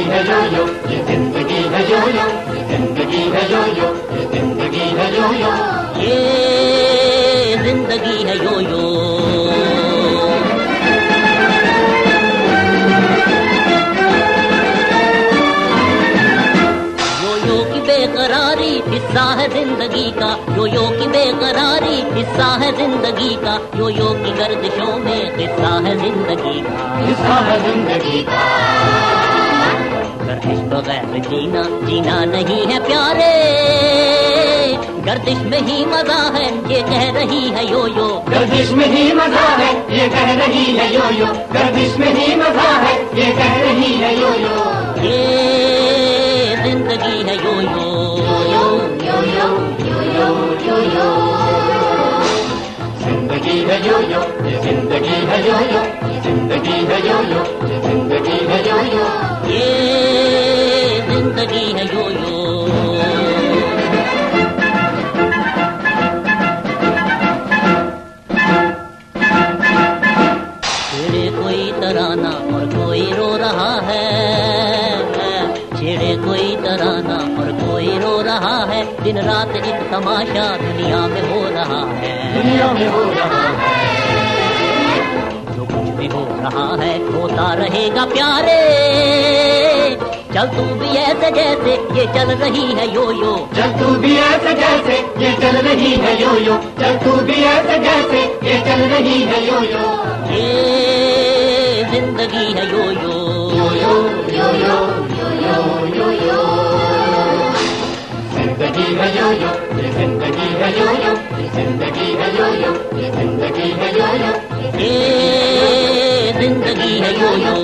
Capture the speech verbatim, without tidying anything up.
है यो यो, ये जिंदगी है यो यो, ये जिंदगी है यो यो, ये जिंदगी है यो यो, ये जिंदगी है यो यो। बेकरारी हिस्सा है जिंदगी का, यो यो की बेकरारी हिस्सा है जिंदगी का, यो यो की गर्दिशों में हिस्सा है जिंदगी का, हिस्सा है जिंदगी का। गर्दिश बगैर जीना जीना नहीं है प्यारे, गर्दिश में ही मजा है ये कह रही है यो यो, गर्दिश में ही मजा है ये कह रही है यो यो, गर्दिश में ही मजा है ये कह रही है यो यो, ये जिंदगी है यो यो, यो यो यो यो यो यो यो, जिंदगी है यो यो, ये जिंदगी है यो यो, ये जिंदगी है यो यो, ये जिंदगी है यो यो, ये जिंदगी है यो यो। छेड़े कोई तराना और कोई रो रहा है, छेड़े कोई तराना और कोई रो रहा है, दिन रात एक तमाशा दुनिया में हो रहा है, दुनिया में हो रहा है, जो कुछ भी हो रहा है होता रहेगा प्यारे, चल तू भी ऐसे जैसे ये चल रही है यो यो, चल तू भी ऐसे जैसे ये चल रही है यो यो, चल तू भी ऐसे जैसे ये चल रही है यो यो, ये जिंदगी है यो यो, यो यो यो यो यो यो यो यो, जिंदगी है यो यो, ये जिंदगी है यो यो, ये जिंदगी है यो यो, ये जिंदगी है यो यो, ये जिंदगी है यो यो।